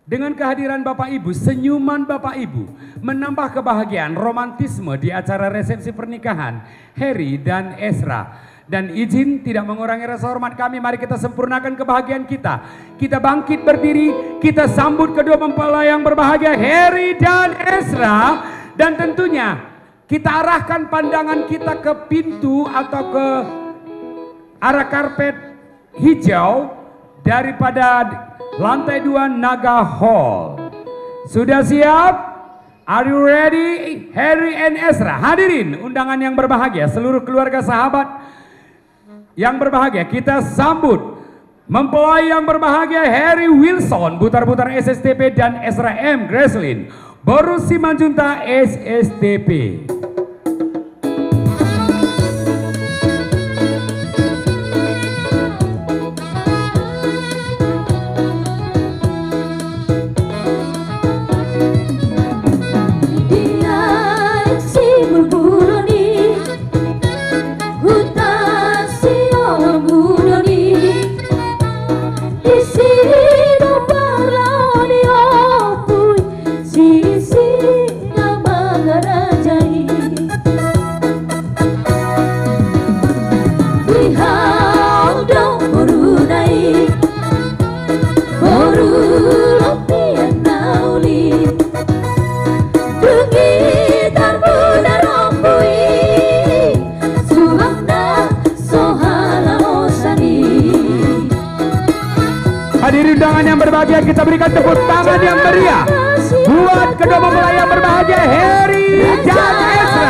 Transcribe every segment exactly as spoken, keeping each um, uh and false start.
Dengan kehadiran Bapak Ibu, senyuman Bapak Ibu menambah kebahagiaan romantisme di acara resepsi pernikahan Harry dan Ezra. Dan izin tidak mengurangi rasa hormat kami, mari kita sempurnakan kebahagiaan kita. Kita bangkit berdiri, kita sambut kedua mempelai yang berbahagia Harry dan Ezra. Dan tentunya kita arahkan pandangan kita ke pintu atau ke arah karpet hijau daripada lantai dua Naga Hall. Sudah siap? Are you ready? Harry and Ezra, hadirin undangan yang berbahagia, seluruh keluarga sahabat yang berbahagia, kita sambut mempelai yang berbahagia Harry Wilson Butar-Butar S S T P dan Ezra M. Greslin Borus Simanjunta S S T P. Hadirin undangan yang berbahagia, kita berikan tepuk tangan yang meriah buat kedua mempelai yang berbahagia Harry dan Ezra.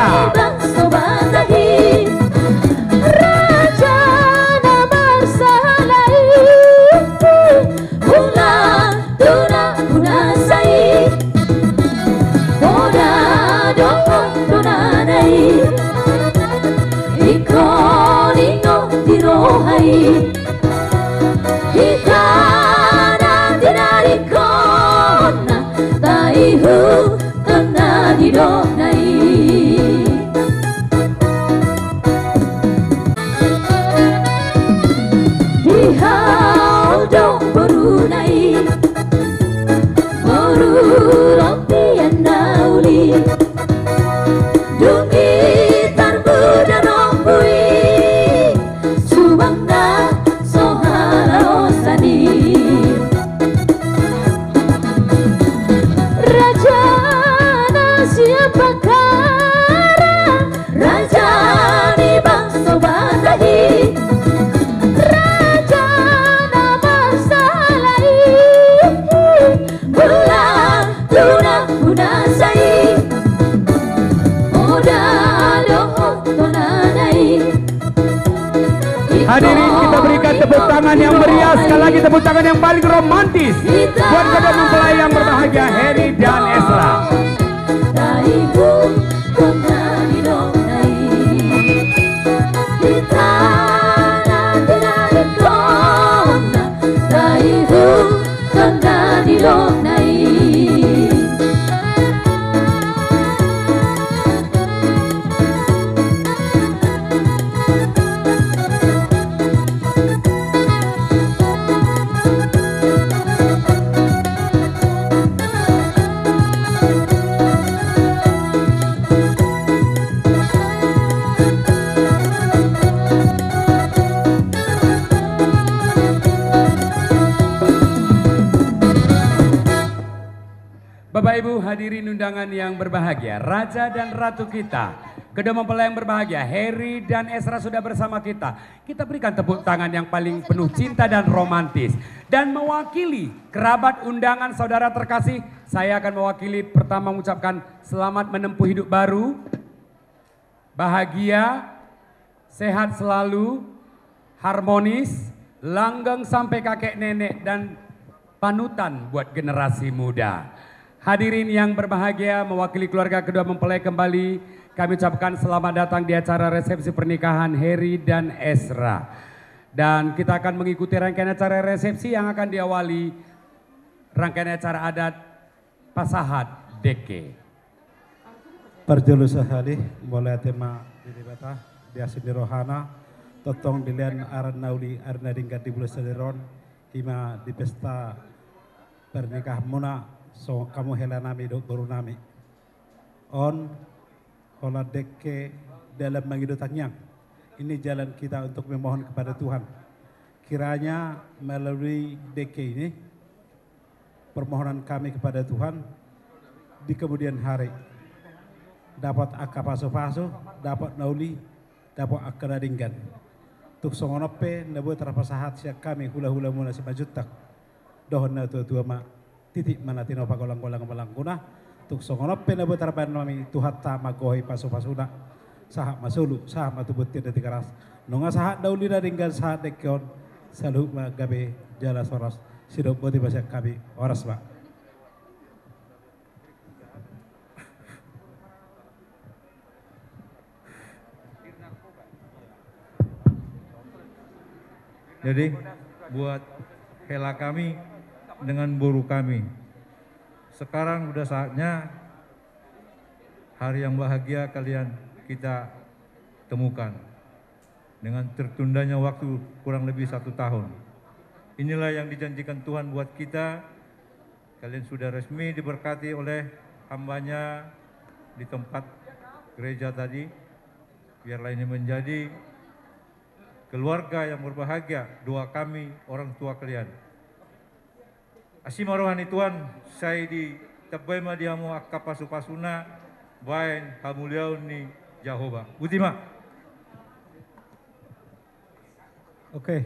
Hadirin, kita berikan tepuk tangan yang meriah, sekali lagi tepuk tangan yang paling romantis buat kedua mempelai yang berbahagia Harry dan Ezra. Bapak Ibu hadirin undangan yang berbahagia, Raja dan Ratu kita, kedua mempelai yang berbahagia Harry dan Ezra sudah bersama kita. Kita berikan tepuk tangan yang paling penuh cinta dan romantis. Dan mewakili kerabat undangan saudara terkasih, saya akan mewakili pertama mengucapkan selamat menempuh hidup baru, bahagia, sehat selalu, harmonis, langgeng sampai kakek nenek dan panutan buat generasi muda. Hadirin yang berbahagia, mewakili keluarga kedua mempelai kembali kami ucapkan selamat datang di acara resepsi pernikahan Harry dan Ezra. Dan kita akan mengikuti rangkaian acara resepsi yang akan diawali rangkaian acara adat Pasahat Deke. Parjolo sahali mulai tema di bata biasa di rohana totong dilian aran nauli arna dingkat di bulan sederon hima di pesta pernikahan muna so kamu hela nami do baru nami on hola dekke dalam menghidupkannya. Ini jalan kita untuk memohon kepada Tuhan. Kiranya melalui deke ini permohonan kami kepada Tuhan di kemudian hari dapat akka paso-paso, dapat nauli, dapat akka daringgan. Tuk songonope nabu terpasahat siak kami hula-hula muna si majutak. Dohon na tua-tua ma titik mana tino pagolang-golang malangkuna. Tuk songonope nabu terpan nami Tuhan ta magohi paso-pasuna. Sahak masulu, sahak matubut tidak dikeras. Nunga sahak nauli daringgan sahak dekion salu magabe jala soros. Sido boti pasyak kami oras Pak. Jadi buat hela kami dengan buru kami. Sekarang udah saatnya hari yang bahagia kalian kita temukan. Dengan tertundanya waktu kurang lebih satu tahun. Inilah yang dijanjikan Tuhan buat kita. Kalian sudah resmi diberkati oleh hambanya di tempat gereja tadi. Biarlah ini menjadi keluarga yang berbahagia. Doa kami orang tua kalian. Asima rohani Tuhan, saya di tebema diamu akka pasu-pasuna bain hamuliau ni Jehovah. Butima. Oke. Okay.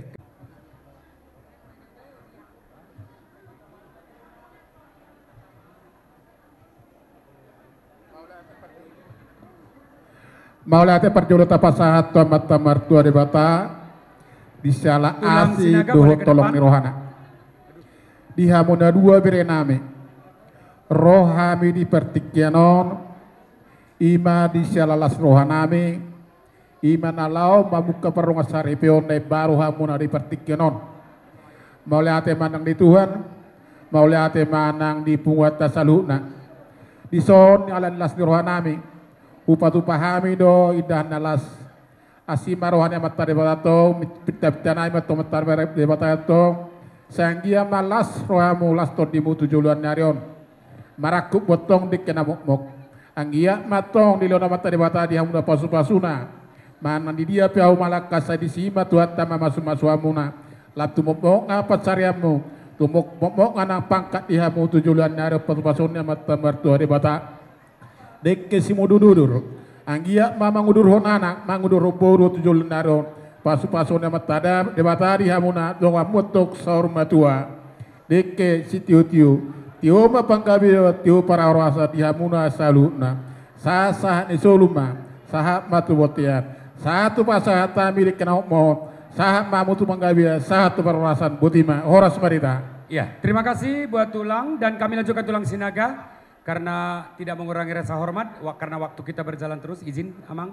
Maulate perjulut pasahat tomat tamar tua di bata disala asi duhut tolong ni rohana dihamuna dua berename rohami di pertikianon ima disala las rohanami ima nalau mabuka perunga saripion ne baru hamuna di pertikianon maulate manang di Tuhan maulate manang di punguat tasaluna dison alan las rohanami upatu-pahami do idah nalas asima rohani matar debatato pitap-tanai mato matar debatato sanggia malas rohamu las to dimu tujuan nyarion marakuk botong dik kena mok-mok anggia matong di lona matar debata di hamuna pasu-pasuna mana di dia piau malakasa di sima tuat tama masu-masu hamuna latu mok-mok ngapa cariamu tumok mok-mok nganang pangkat di hamu tujuan nyarion pasu-pasuna matar mertua debata dekke si mududur anggia mama ngudur honana mangudur boru tujul naron pasu-pasu nama tada debatari hamuna donga mutok saur matua dekke si tiu-tiu tiu ma panggabi tiu para orasa di hamuna saluna sasa ni soluma sahat matu botian satu pasahat milik kena mohon sahat mamutu panggabi satu perorasan butima horas marita. Ya, terima kasih buat Tulang dan kami lanjutkan Tulang Sinaga. Karena tidak mengurangi rasa hormat, karena waktu kita berjalan terus, izin Amang.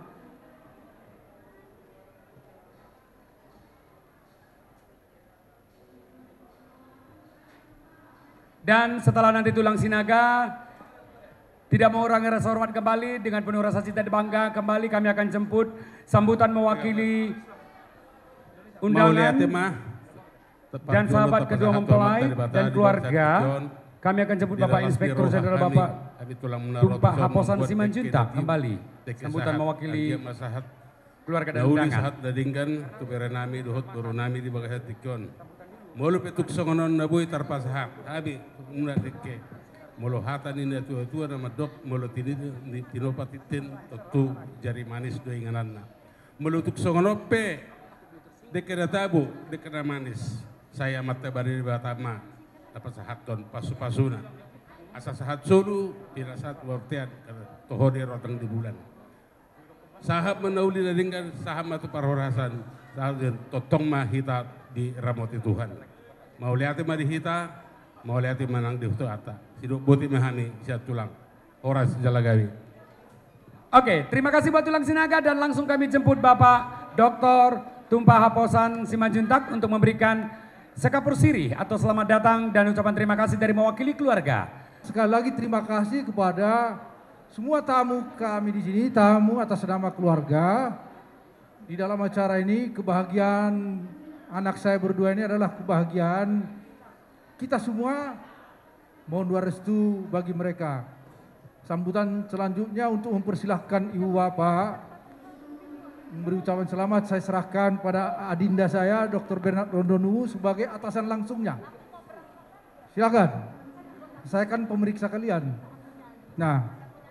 Dan setelah nanti Tulang Sinaga, tidak mengurangi rasa hormat kembali, dengan penuh rasa cita dan bangga kembali kami akan jemput sambutan mewakili undangan dan sahabat kedua mempelai dan keluarga. Kami akan jemput Bapak Inspektur Jenderal Bapak Tumpah Haposan Simanjuntak kembali. Sambutan mewakili keluarga dan undangan. Sahat dadingkan tu berenami dohot berunami di bagai tikon. Mulu petuk songonon nabuy tarpasahak. Abi muna dikke. Mulu hatan ini tua-tua nama dok mulu tini tinopatitin tentu jari manis do ingananna. Mulu tuk songonope dekena tabu dekena manis. Saya mata bari batama. Dapat sahaton pasu-pasuna asa sahat sulu pirasat wartian tohode rotang di bulan sahab menauli dadingkan sahab matu parhorasan sahab totong mah hita di ramoti Tuhan mau lihat mah di hita mau lihat manang di hutu ata hidup boti mahani siat tulang horas jalagawi. Oke, terima kasih buat Tulang Sinaga dan langsung kami jemput Bapak Doktor Tumpah Haposan Simanjuntak untuk memberikan sekapur sirih atau selamat datang dan ucapan terima kasih dari mewakili keluarga. Sekali lagi terima kasih kepada semua tamu kami di sini, tamu atas nama keluarga. Di dalam acara ini kebahagiaan anak saya berdua ini adalah kebahagiaan kita semua Mohon doa restu bagi mereka. Sambutan selanjutnya untuk mempersilahkan Ibu Bapak memberi ucapan selamat, saya serahkan pada adinda saya, Doktor Bernard Rondonuwu sebagai atasan langsungnya. Silakan. Saya kan pemeriksa kalian. Nah,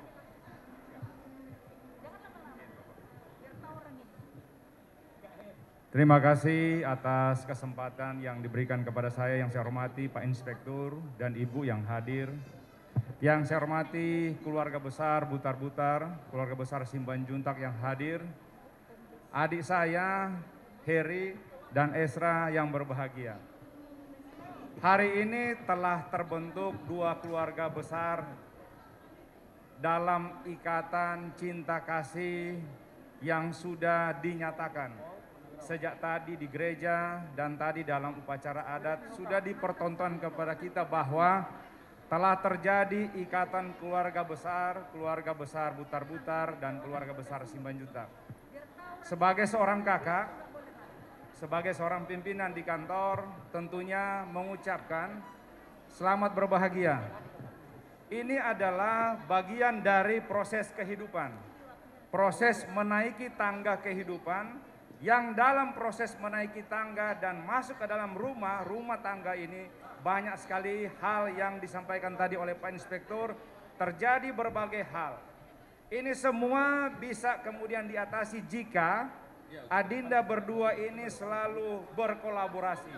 terima kasih atas kesempatan yang diberikan kepada saya, yang saya hormati Pak Inspektur dan Ibu yang hadir. Yang saya hormati keluarga besar Butar-Butar, keluarga besar Simanjuntak yang hadir. Adik saya, Heri dan Esra yang berbahagia. Hari ini telah terbentuk dua keluarga besar dalam ikatan cinta kasih yang sudah dinyatakan. Sejak tadi di gereja dan tadi dalam upacara adat sudah dipertonton kepada kita bahwa telah terjadi ikatan keluarga besar, keluarga besar Butar-Butar dan keluarga besar Simanjuntak. Sebagai seorang kakak, sebagai seorang pimpinan di kantor, tentunya mengucapkan selamat berbahagia. Ini adalah bagian dari proses kehidupan, proses menaiki tangga kehidupan, yang dalam proses menaiki tangga dan masuk ke dalam rumah, rumah tangga ini banyak sekali hal yang disampaikan tadi oleh Pak Inspektur, terjadi berbagai hal. Ini semua bisa kemudian diatasi jika adinda berdua ini selalu berkolaborasi,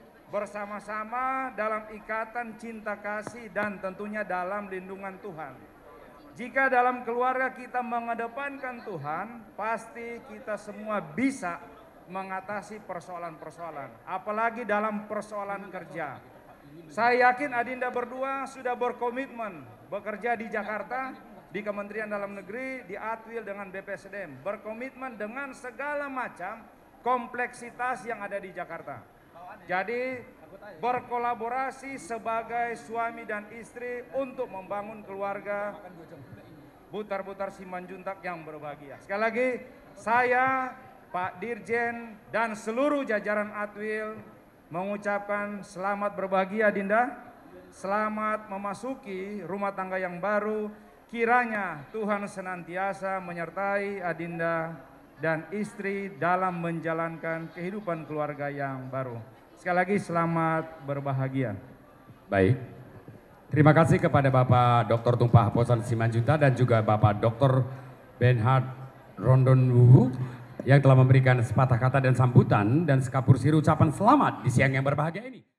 bersama-sama dalam ikatan cinta kasih dan tentunya dalam lindungan Tuhan. Jika dalam keluarga kita mengedepankan Tuhan, pasti kita semua bisa mengatasi persoalan-persoalan, apalagi dalam persoalan kerja. Saya yakin adinda berdua sudah berkomitmen bekerja di Jakarta, di Kementerian Dalam Negeri, di Atwil dengan B P S D M, berkomitmen dengan segala macam kompleksitas yang ada di Jakarta. Jadi berkolaborasi sebagai suami dan istri untuk membangun keluarga Butar-Butar Simanjuntak yang berbahagia. Sekali lagi, saya, Pak Dirjen, dan seluruh jajaran Atwil mengucapkan selamat berbahagia Dinda, selamat memasuki rumah tangga yang baru. Kiranya Tuhan senantiasa menyertai adinda dan istri dalam menjalankan kehidupan keluarga yang baru. Sekali lagi selamat berbahagia. Baik, terima kasih kepada Bapak Doktor Tumpah Posan Simanjuntak dan juga Bapak Doktor Bernard Rondonuwu yang telah memberikan sepatah kata dan sambutan dan sekapur siru ucapan selamat di siang yang berbahagia ini.